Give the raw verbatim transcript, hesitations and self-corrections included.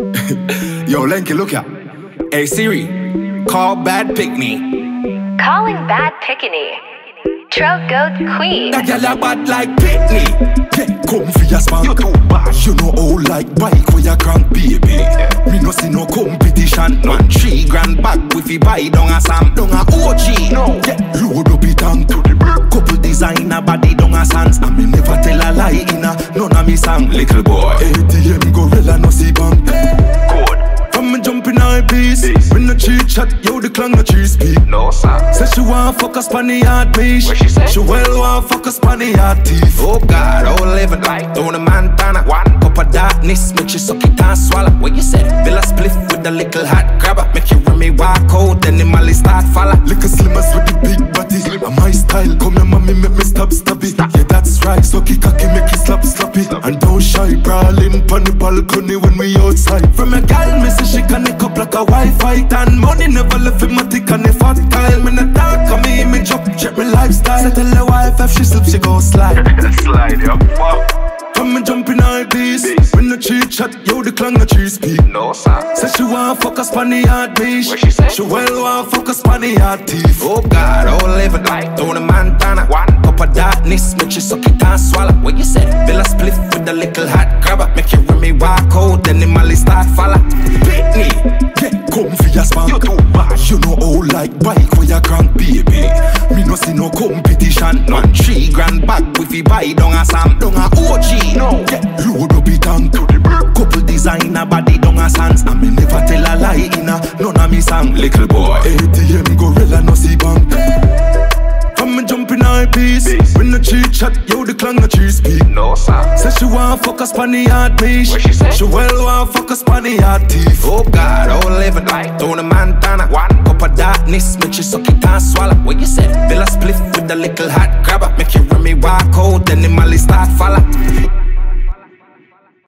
Yo, Lenky, look ya. Hey Siri, call Bad Pickney. Calling Bad Pickney. Trail Goat Queen. That girl a bad like Pickney. Yeah, come for your spank. You too bad. You know how like bike where you crank, baby. Yeah. Me no see no competition. Man, three grand back if you buy down a Sam, down a O G. No. Yeah, load up it and to the bird. Couple designer body down a Sans. And me never tell a lie in a none of me song. Little boy, A T M gorilla no see bank. Code. From me jumping on piece. When the cheat chat, yo the clang no cheese speak. No sir. Say she want fuck us pon the hard beach. What she say? She well want fuck us pon the hard teeth. Oh God, oh living like down the Montana. One cup of darkness, make you suck it and swallow. What you said? Fill a spliff with the little hot grabber. Make you run me walk out, then the molly start follow. Little slimmers with the big body. And my style, come here mommy, make me stop stop it. Yeah that's right, sucky cocky make you slap slap it. And don't shy, brawling pon the balcony when we outside. From a gal, me say she connect up like a Wi-Fi. And money never left in my tick and the fat tile. Me not talk, come me image up, check me lifestyle. Say tell the wife if she slip, she go slide. Slide, yo. From me jumping all this. When the cheat chat, yo the clang no cheese speak. No sir. Say she want fuck us pon the hard beach. What she say? She well want fuck us pon the hard teeth. Oh God, oh living like down the Montana. One cup of darkness, make you suck it and swallow. What you said? Fill a spliff with the little hot grabber. Make you run me walk out, then the molly start follow. Pickney, yeah, come for your spank. You too bad. You know how like bike where you crank, baby. Me no see no competition. Man, three grand back if you buy down a Sam, down a O G. No, yeah, load up it and to the bird. Couple designer body down a Sans. And me never tell a lie in a none of me song. Little boy, A T M gorilla no see bank. From me jumping on piece. When the cheat chat, yo the clang no cheese speak. No sir. Say she want fuck us pon the hard beach. What she say? She well want fuck us pon the hard teeth. Oh God, oh living like down the Montana. One cup of darkness, make you suck it and swallow. What you said? Fill a spliff with the little hot grabber. Make you run me walk out, then the